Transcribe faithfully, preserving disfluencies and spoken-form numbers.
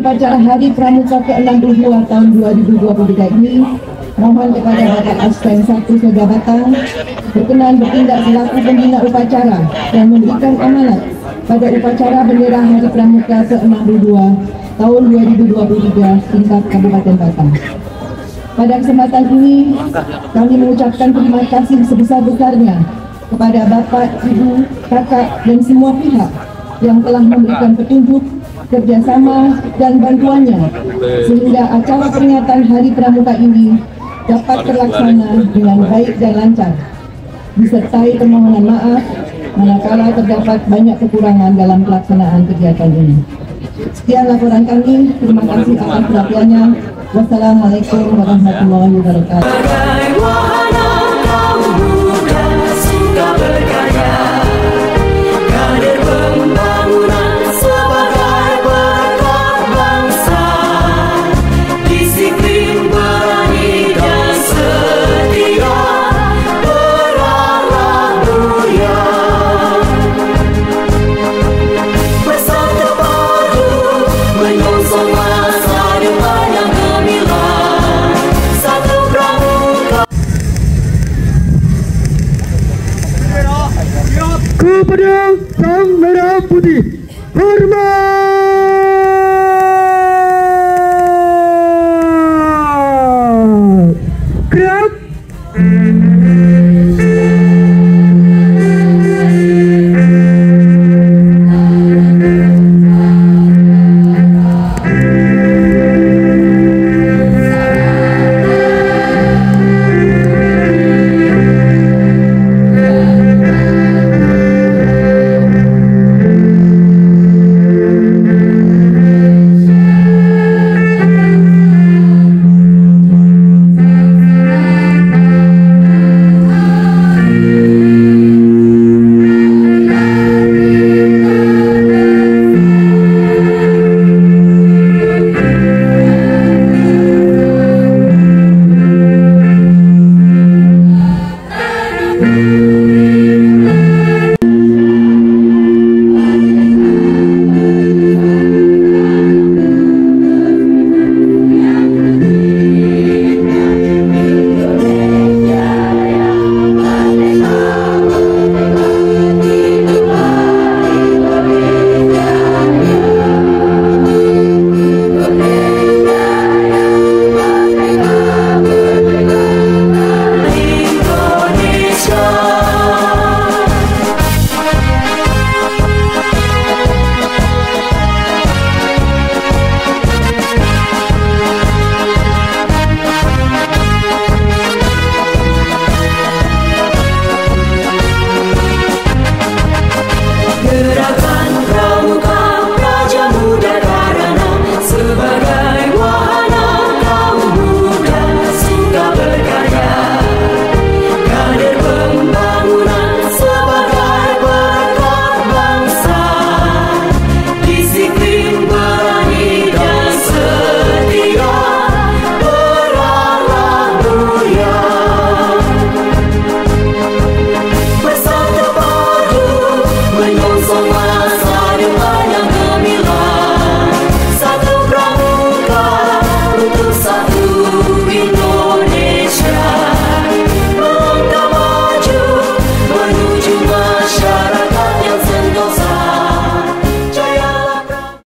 upacara Hari Pramuka ke enam puluh dua tahun dua ribu dua puluh tiga ini, mohon kepada Bapak Asisten satu Sejabatan berkenan bertindak selaku pembina upacara dan memberikan amanat pada upacara bendera Hari Pramuka ke enam puluh dua tahun dua ribu dua puluh tiga tingkat Kabupaten Batam. Pada kesempatan ini, kami mengucapkan terima kasih sebesar-besarnya kepada Bapak, Ibu, Kakak, dan semua pihak yang telah memberikan petunjuk, kerjasama, dan bantuannya sehingga acara peringatan Hari Pramuka ini dapat terlaksana dengan baik dan lancar, disertai permohonan maaf manakala terdapat banyak kekurangan dalam pelaksanaan kegiatan ini. Sekian laporan kami, terima kasih atas perhatiannya. Wassalamualaikum warahmatullahi wabarakatuh. Kepada Sang Merah Putih, hormat!